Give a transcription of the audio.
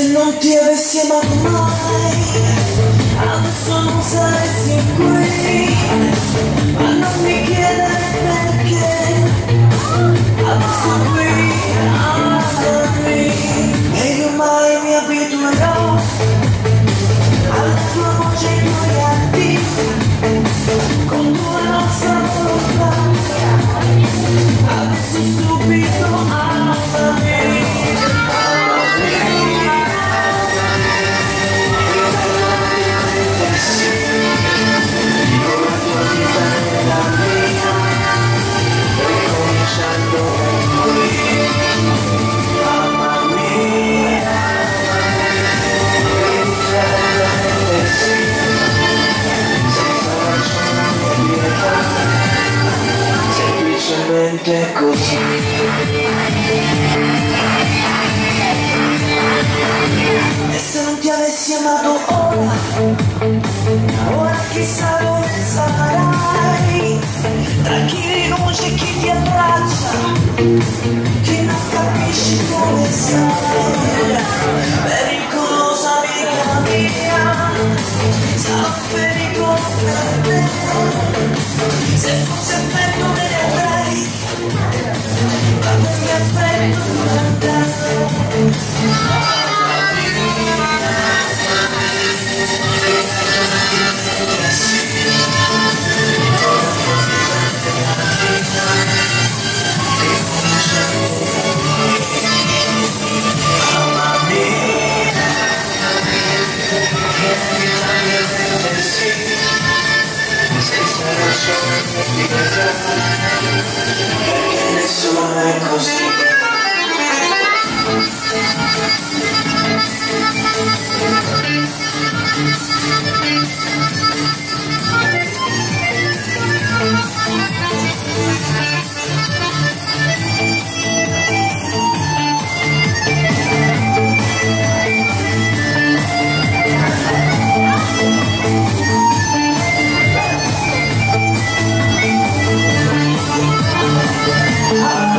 Se non ti avessi amato mai, adesso non saresti qui. Ma non mi chiedere perché, adesso qui, amami. E io mai mi abituerò alla tua voce e ai tuoi atti, con tua nostra volontà. Adesso subito, amami. Semplicemente così. E se non ti avessi amato ora chissà dove sarai, tra chi rinuncia e chi ti abbraccia, chi non capisci come sei. Pericolosa amica mia, sarà un pericolo per te. Se fosse affetto me ne avrei, ma non mi affetto durante perché nessuno è così. Ah,